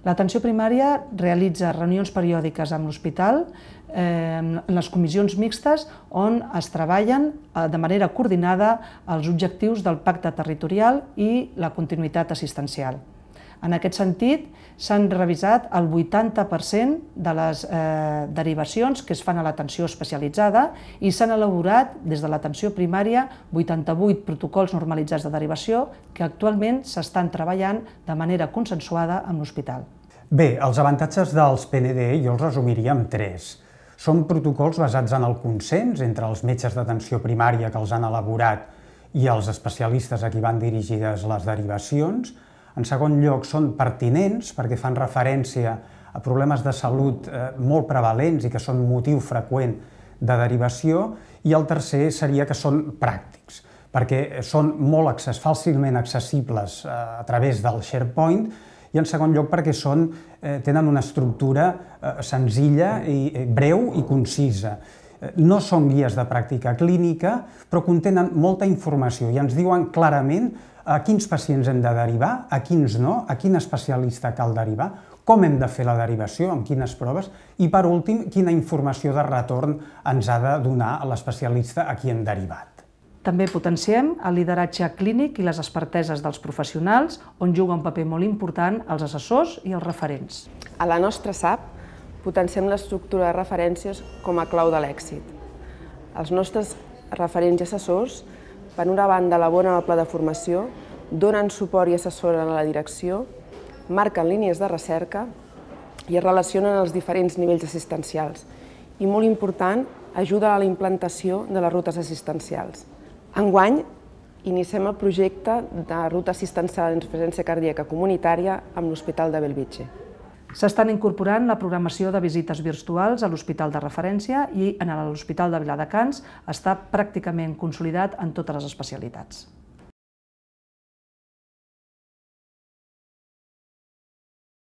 L'atenció primària realitza reunions periòdiques amb l'hospital en les comissions mixtes on es treballen de manera coordinada els objectius del pacte territorial i la continuïtat assistencial. En aquest sentit, s'han revisat el 80% de les derivacions que es fan a l'atenció especialitzada i s'han elaborat des de l'atenció primària 88 protocols normalitzats de derivació que actualment s'estan treballant de manera consensuada amb l'hospital. Bé, els avantatges dels PNDE jo els resumiria en 3. Són protocols basats en el consens entre els metges d'atenció primària que els han elaborat i els especialistes a qui van dirigides les derivacions. En segon lloc, són pertinents perquè fan referència a problemes de salut molt prevalents i que són motiu freqüent de derivació. I el tercer seria que són pràctics, perquè són molt fàcilment accessibles a través del SharePoint i en segon lloc perquè tenen una estructura senzilla, breu i concisa. No són guies de pràctica clínica, però contenen molta informació i ens diuen clarament a quins pacients hem de derivar, a quins no, a quin especialista cal derivar, com hem de fer la derivació, amb quines proves, i per últim, quina informació de retorn ens ha de donar l'especialista a qui hem derivat. També potenciem el lideratge clínic i les experteses dels professionals, on juga un paper molt important els assessors i els referents. A la nostra SAP potenciem l'estructura de referències com a clau de l'èxit. Els nostres referents i assessors, per una banda, elaboren el pla de formació, donen suport i assessoren a la direcció, marquen línies de recerca i es relacionen als diferents nivells assistencials. I, molt important, ajuden a la implantació de les rutes assistencials. Enguany, iniciem el projecte de ruta assistencial en insuficiència cardíaca comunitària amb l'Hospital de Bellvitge. S'estan incorporant la programació de visites virtuals a l'hospital de referència i en l'Hospital de Viladecans està pràcticament consolidat en totes les especialitats.